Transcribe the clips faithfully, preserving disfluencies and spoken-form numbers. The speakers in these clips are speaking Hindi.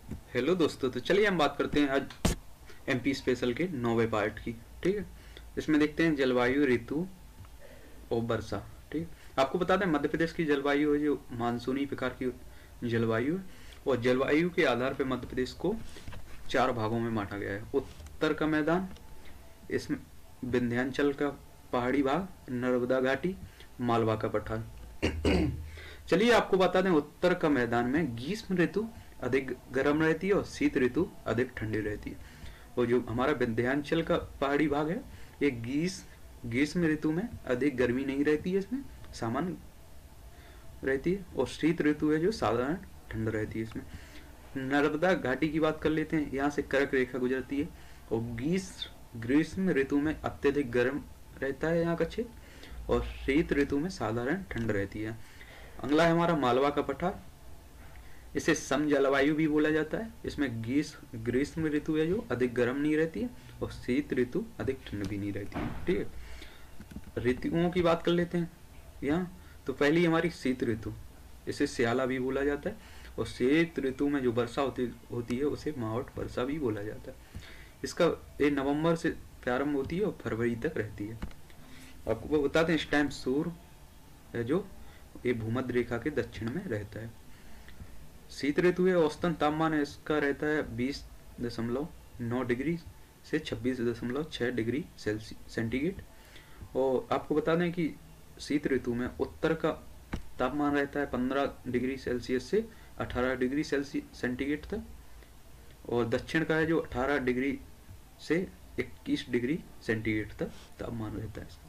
हेलो दोस्तों, तो चलिए हम बात करते हैं आज एमपी स्पेशल के नौवे पार्ट की। ठीक है, इसमें देखते हैं जलवायु, ऋतु और वर्षा। ठीक, आपको बता दें मध्य प्रदेश की जलवायु है जो मानसूनी प्रकार की जलवायु है, और जलवायु के आधार पर मध्य प्रदेश को चार भागों में बांटा गया है। उत्तर का मैदान, इसमें विंध्याचल का पहाड़ी भाग, नर्मदा घाटी, मालवा का पठार। चलिए आपको बता दें, उत्तर का मैदान में ग्रीष्म ऋतु अधिक गर्म रहती है और शीत ऋतु अधिक ठंडी रहती है। और जो हमारा विंध्याचल का पहाड़ी भाग है, ये ग्रीष्म ग्रीष्म ऋतु में अधिक गर्मी नहीं रहती है, इसमें सामान्य रहती है, और शीत ऋतु है जो साधारण ठंड रहती है इसमें। नर्मदा घाटी की बात कर लेते हैं, यहाँ से कर्क रेखा गुजरती है, और ग्रीष्म ग्रीष्म ऋतु में अत्यधिक गर्म रहता है यहाँ का क्षेत्र, और शीत ऋतु में साधारण ठंड रहती है। अगला है हमारा मालवा का पठार, इसे सम जलवायु भी बोला जाता है। इसमें ग्रीष्म ग्रीष्म ऋतु है जो अधिक गर्म नहीं रहती है, और शीत ऋतु अधिक ठंड भी नहीं रहती है। ठीक है, ऋतुओं की बात कर लेते हैं यहाँ। तो पहली हमारी शीत ऋतु, इसे स्याला भी बोला जाता है, और शीत ऋतु में जो वर्षा होती होती है उसे मावठ वर्षा भी बोला जाता है। इसका ये नवंबर से प्रारंभ होती है और फरवरी तक रहती है। आपको बताते हैं, इस टाइम सूर्य है जो ये भूमध्य रेखा के दक्षिण में रहता है। शीत ऋतु है, औसतन तापमान है इसका रहता है बीस दशमलव नौ डिग्री से छब्बीस दशमलव छः डिग्री सेंटीग्रेड। और आपको बता दें कि शीत ऋतु में उत्तर का तापमान रहता है पंद्रह डिग्री सेल्सियस से अठारह डिग्री सेंटीग्रेड तक, और दक्षिण का है जो अठारह डिग्री से इक्कीस डिग्री सेंटीग्रेड तक तापमान रहता है।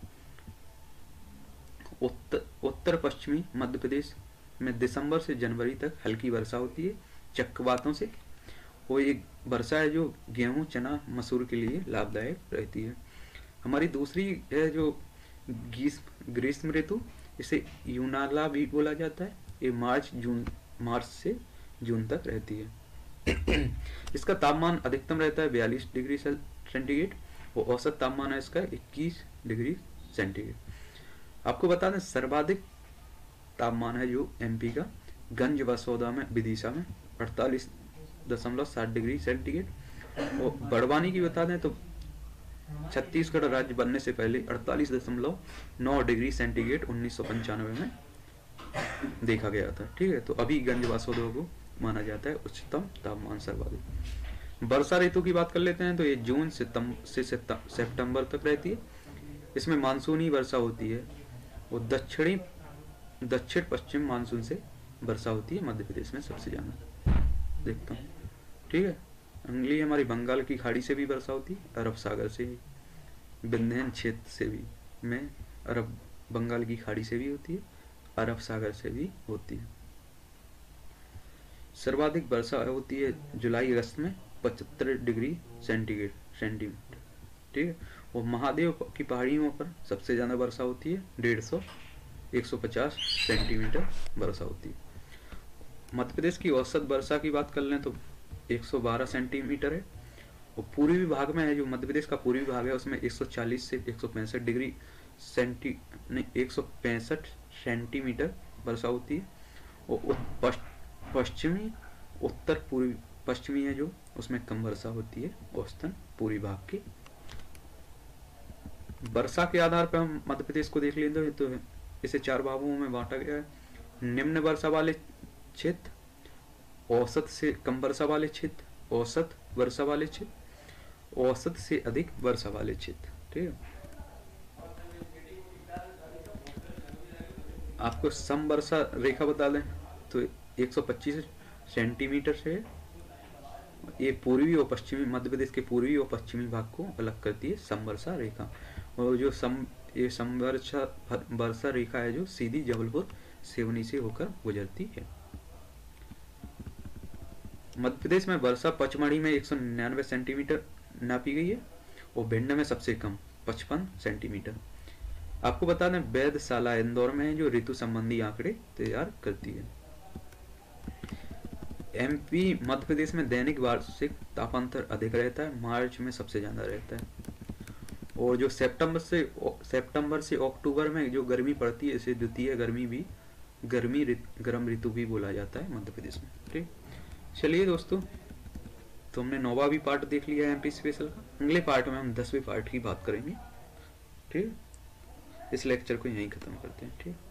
उत्तर उत्तर पश्चिमी मध्य प्रदेश में दिसंबर से जनवरी तक हल्की वर्षा होती है चक्रवातों से। वो एक वर्षा है जो गेहूं, चना, मसूर के लिए लाभदायक रहती है। हमारी दूसरी है जो ग्रीष्म ग्रीष्म ऋतु, इसे यूनाला भी बोला जाता है। ये मार्च जून मार्च से जून तक रहती है। इसका तापमान अधिकतम रहता है बयालीस डिग्री सेंटीग्रेड, और औसत तापमान है इसका इक्कीस डिग्री सेंटीग्रेड। आपको बता दें, सर्वाधिक तापमान है जो एमपी का गंज बसौदा में, विदिशा में अड़तालीस दशमलव सात डिग्री सेंटीग्रेड। और बड़वानी की बता दें तो छत्तीसगढ़ राज्य बनने से पहले अड़तालीस दशमलव नौ डिग्री सेंटीग्रेड उन्नीस सौ पंचानवे में देखा गया था। ठीक है, तो अभी गंज बसौदा को माना जाता है उच्चतम तापमान सर्वाधिक। वर्षा ऋतु की बात कर लेते हैं, तो ये जून से सितंबर तक रहती है। इसमें मानसूनी वर्षा होती है, और दक्षिणी दक्षिण पश्चिम मानसून से वर्षा होती है मध्य प्रदेश में सबसे ज्यादा देखता हूँ। ठीक है, अगली हमारी बंगाल की खाड़ी से भी वर्षा होती है, अरब सागर से, विंध्य क्षेत्र से भी में अरब बंगाल की खाड़ी से भी होती है, अरब सागर से भी होती है। सर्वाधिक वर्षा होती है जुलाई अगस्त में पचहत्तर डिग्री सेंटीग्रेड सेंटीमीटर। ठीक है, और महादेव की पहाड़ियों पर सबसे ज्यादा वर्षा होती है, डेढ़ सौ एक सौ पचास सेंटीमीटर वर्षा होती है। मध्य प्रदेश की औसत वर्षा की बात कर लें तो एक सौ बारह सेंटीमीटर है, और पूर्वी भाग में है जो मध्य प्रदेश का पूर्वी भाग है उसमें एक सौ चालीस से एक सौ पैंसठ डिग्री सेंटी नहीं एक सौ पैंसठ सेंटीमीटर वर्षा होती है। और पश्चिमी उत्तर पूर्वी पश्चिमी है जो उसमें कम वर्षा होती है औसतन पूर्वी भाग की। वर्षा के आधार पर हम मध्य प्रदेश को देख लेते तो इसे चार भागों में बांटा गया है। निम्न वर्षा वाले क्षेत्र, औसत से कम वर्षा वाले क्षेत्र, औसत वर्षा वाले क्षेत्र, औसत से अधिक वर्षा वाले क्षेत्र। ठीक है, आपको सम वर्षा रेखा बता दें तो एक सौ पच्चीस सेंटीमीटर से ये पूर्वी और पश्चिमी मध्य प्रदेश के पूर्वी और पश्चिमी भाग को अलग करती है सम वर्षा रेखा। और जो सम ये समवर्षा वर्षा रेखा है जो सीधी जबलपुर सिवनी से होकर गुजरती है। मध्य प्रदेश में वर्षा पचमढ़ी में एक सौ निन्यानवे सेंटीमीटर नापी गई है, और भिंड में सबसे कम पचपन सेंटीमीटर। आपको बता दें, वेधशाला इंदौर में है जो ऋतु संबंधी आंकड़े तैयार करती है। एमपी मध्य प्रदेश में दैनिक वार्षिक तापांतर अधिक रहता है, मार्च में सबसे ज्यादा रहता है। और जो सितंबर से सितंबर से अक्टूबर में जो गर्मी पड़ती है इसे द्वितीय गर्मी भी गर्मी गर्म ऋतु भी बोला जाता है मध्य प्रदेश में। ठीक, चलिए दोस्तों, तो हमने नौवा भी पार्ट देख लिया है एमपी स्पेशल का। अगले पार्ट में हम दसवें पार्ट की बात करेंगे। ठीक, इस लेक्चर को यहीं ख़त्म करते हैं। ठीक।